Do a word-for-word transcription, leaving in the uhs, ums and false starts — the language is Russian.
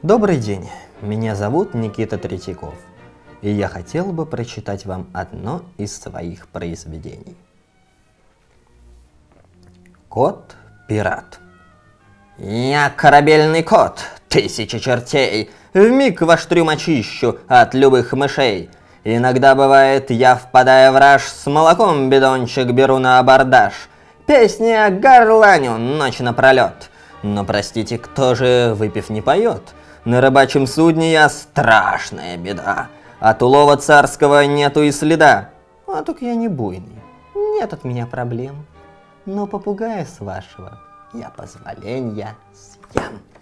Добрый день, меня зовут Никита Третьяков, и я хотел бы прочитать вам одно из своих произведений. Кот-пират. Я корабельный кот, тысячи чертей, вмиг ваш трюм очищу от любых мышей. Иногда бывает, я впадая в раж, с молоком бидончик беру на абордаж. Песни я горланю ночь напролет, но простите, кто же, выпив, не поет? На рыбачьем судне я страшная беда, от улова царского нету и следа. А так я не буйный, нет от меня проблем, но попугая с вашего я позволения съем.